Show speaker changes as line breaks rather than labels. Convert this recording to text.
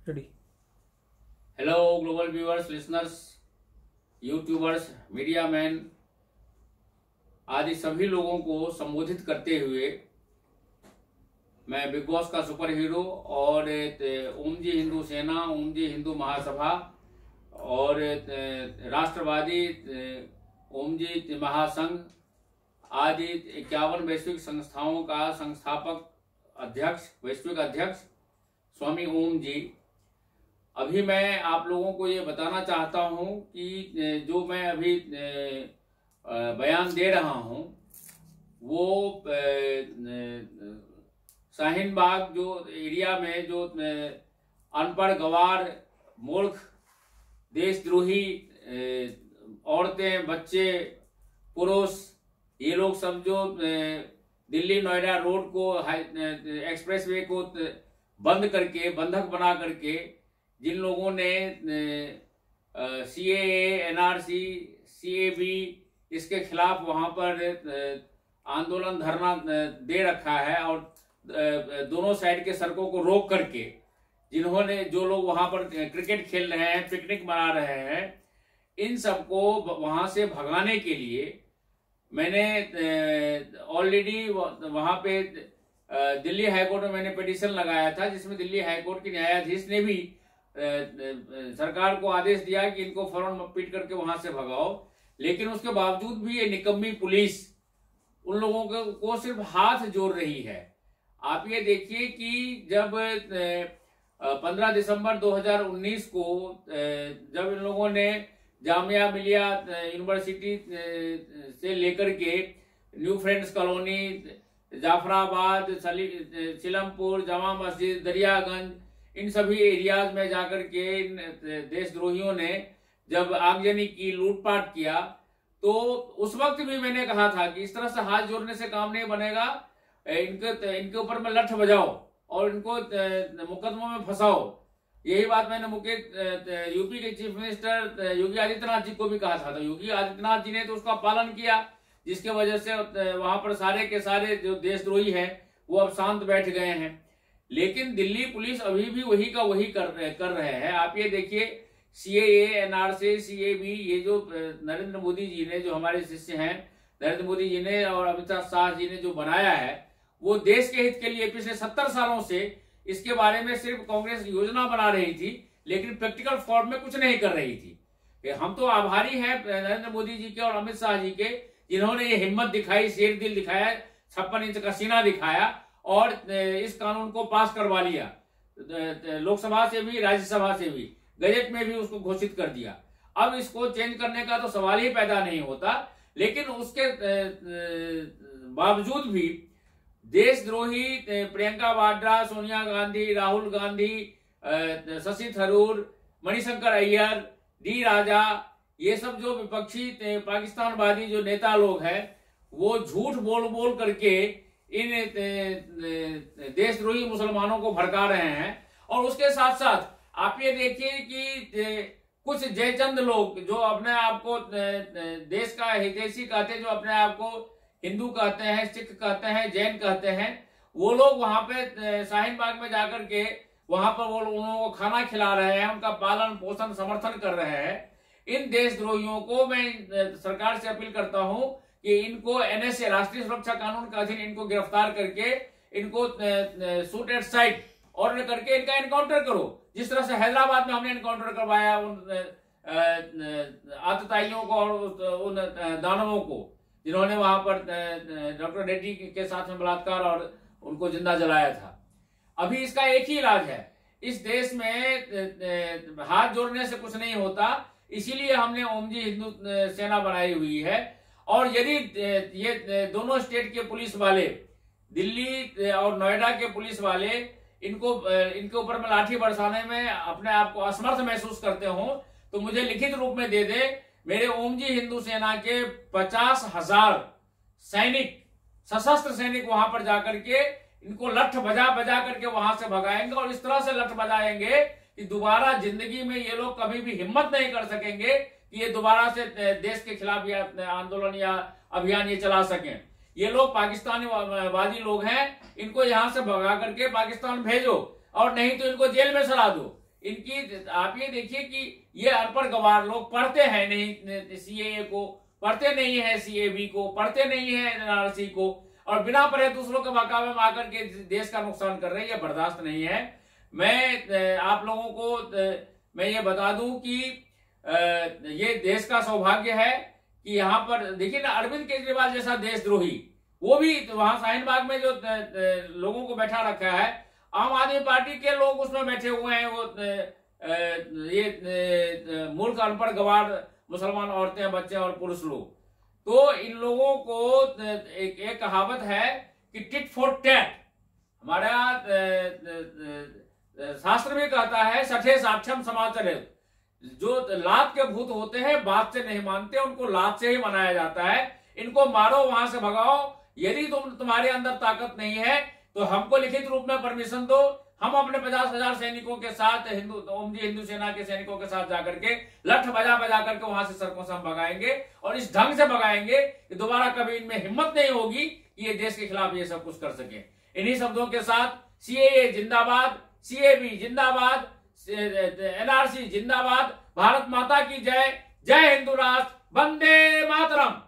Ready.
Hello global viewers, listeners, YouTubers, media man आदि सभी लोगों को संबोधित करते हुए मैं बिग बॉस का सुपर हीरो और ओम जी हिंदू सेना, ओम जी हिंदू महासभा और राष्ट्रवादी ओम जी महासंघ आदि 51 वैश्विक संस्थाओं का संस्थापक अध्यक्ष, वैश्विक अध्यक्ष स्वामी ओम जी, अभी मैं आप लोगों को ये बताना चाहता हूं कि जो मैं अभी बयान दे रहा हूं वो शाहीन बाग जो एरिया में जो अनपढ़, गवार, मूर्ख, देशद्रोही औरतें, बच्चे, पुरुष, ये लोग सब जो दिल्ली नोएडा रोड को, एक्सप्रेसवे को बंद करके, बंधक बना करके जिन लोगों ने CAA, NRC, CAB इसके खिलाफ वहां पर आंदोलन, धरना दे रखा है और दोनों साइड के सड़कों को रोक करके जिन्होंने, जो लोग वहां पर क्रिकेट खेल रहे हैं, पिकनिक मना रहे हैं, इन सबको वहां से भगाने के लिए मैंने ऑलरेडी वहां पे दिल्ली हाईकोर्ट में मैंने पिटीशन लगाया था, जिसमें दिल्ली हाईकोर्ट के न्यायाधीश ने भी सरकार को आदेश दिया कि इनको फौरन पीट करके वहां से भगाओ। लेकिन उसके बावजूद भी ये निकम्मी पुलिस उन लोगों को सिर्फ हाथ जोड़ रही है। आप ये देखिए कि जब 15 दिसंबर 2019 को जब इन लोगों ने जामिया मिलिया यूनिवर्सिटी से लेकर के New Friends Colony, Jafrabad, Seelampur, Jama Masjid, Daryaganj, इन सभी एरियाज में जाकर के देशद्रोहियों ने जब आगजनी की, लूटपाट किया, तो उस वक्त भी मैंने कहा था कि इस तरह से हाथ जोड़ने से काम नहीं बनेगा, इनके ऊपर में लठ बजाओ और इनको मुकदमों में फंसाओ। यही बात मैंने यूपी के चीफ मिनिस्टर योगी आदित्यनाथ जी को भी कहा था। तो योगी आदित्यनाथ जी ने तो उसका पालन किया, जिसके वजह से वहां पर सारे के सारे जो देशद्रोही हैं वो अब शांत बैठ गए हैं। लेकिन दिल्ली पुलिस अभी भी वही का वही कर रहे हैं। आप ये देखिए, CAA, NRC, CAB, ये जो नरेंद्र मोदी जी ने, जो हमारे शिष्य हैं, नरेंद्र मोदी जी ने और अमित शाह जी ने जो बनाया है, वो देश के हित के लिए पिछले 70 सालों से इसके बारे में सिर्फ कांग्रेस योजना बना रही थी, लेकिन प्रैक्टिकल फॉर्म में कुछ नहीं कर रही थी। हम तो आभारी हैं नरेंद्र मोदी जी के और अमित शाह जी के, जिन्होंने ये हिम्मत दिखाई, शेर दिल दिखाया, 56 इंच का सीना दिखाया और इस कानून को पास करवा लिया, लोकसभा से भी, राज्यसभा से भी, गजट में भी उसको घोषित कर दिया। अब इसको चेंज करने का तो सवाल ही पैदा नहीं होता। लेकिन उसके बावजूद भी देशद्रोही प्रियंका वाड्रा, सोनिया गांधी, राहुल गांधी, शशि थरूर, मणिशंकर अय्यर, डी राजा, ये सब जो विपक्षी पाकिस्तानवादी जो नेता लोग हैं, वो झूठ बोल बोल करके इन देशद्रोही मुसलमानों को भड़का रहे हैं। और उसके साथ साथ आप ये देखिए कि कुछ जयचंद लोग जो अपने आप को देश का हितैषी कहते हैं, जो अपने आप को हिंदू कहते हैं, सिख कहते हैं, जैन कहते हैं, वो लोग वहां पे शाहीन बाग में जाकर के वहां पर वो लोगों को खाना खिला रहे हैं, उनका पालन पोषण समर्थन कर रहे हैं। इन देशद्रोहियों को मैं सरकार से अपील करता हूं कि इनको NSA, राष्ट्रीय सुरक्षा कानून के अधीन इनको गिरफ्तार करके इनको शूट एट साइट ऑर्डर करके इनका एनकाउंटर करो, जिस तरह से हैदराबाद में हमने एनकाउंटर करवाया उन आतताइयों को और उन दानवों को, जिन्होंने वहां पर डॉक्टर रेड्डी के साथ में बलात्कार और उनको जिंदा जलाया था। अभी इसका एक ही इलाज है, इस देश में हाथ जोड़ने से कुछ नहीं होता, इसीलिए हमने ओम जी हिंदू सेना बनाई हुई है। और यदि ये दोनों स्टेट के पुलिस वाले, दिल्ली और नोएडा के पुलिस वाले, इनके ऊपर में लाठी बरसाने में अपने आप को असमर्थ महसूस करते हो, तो मुझे लिखित रूप में दे दे। मेरे ओम जी हिंदू सेना के 50,000 सैनिक, सशस्त्र सैनिक वहां पर जाकर के इनको लठ बजा बजा करके वहां से भगाएंगे और इस तरह से लठ बजाएंगे कि दोबारा जिंदगी में ये लोग कभी भी हिम्मत नहीं कर सकेंगे कि ये दोबारा से देश के खिलाफ या आंदोलन या अभियान ये चला सकें। ये लोग पाकिस्तानी वादी लोग हैं, इनको यहां से भगा करके पाकिस्तान भेजो और नहीं तो इनको जेल में सड़ा दो। इनकी आप ये देखिए कि ये अनपढ़ गवार लोग पढ़ते हैं नहीं, सीएए को पढ़ते नहीं है, सीएबी को पढ़ते नहीं है, एनआरसी को, और बिना पढ़े दूसरों के बहकावे में आकर के देश का नुकसान कर रहे हैं। ये बर्दाश्त नहीं है। मैं आप लोगों को मैं ये बता दूं कि ये देश का सौभाग्य है कि यहाँ पर देखिए ना, अरविंद केजरीवाल जैसा देशद्रोही, वो भी वहां शाहीन बाग में जो लोगों को बैठा रखा है, आम आदमी पार्टी के लोग उसमें बैठे हुए हैं। वो ये मूर्ख अनपढ़ गवार मुसलमान औरतें, बच्चे और पुरुष लोग। तो इन लोगों को एक कहावत है कि टिट फॉर टैट, हमारा शास्त्र भी कहता है सठे साक्ष्यम समाचरे। जो लात के भूत होते हैं बात से नहीं मानते, उनको लात से ही मनाया जाता है। इनको मारो, वहां से भगाओ। यदि तुम्हारे अंदर ताकत नहीं है तो हमको लिखित रूप में परमिशन दो, हम अपने 50,000 सैनिकों के साथ, हिंदू सेना के सैनिकों के साथ जाकर के लठ बजा बजा करके वहां से सड़कों से हम भगाएंगे, और इस ढंग से भगाएंगे कि दोबारा कभी इनमें हिम्मत नहीं होगी कि ये देश के खिलाफ ये सब कुछ कर सके। इन्हीं शब्दों के साथ सीएए जिंदाबाद, सीएबी जिंदाबाद, एनआरसी जिंदाबाद, भारत माता की जय, जय हिंदू राष्ट्र, वंदे मातरम।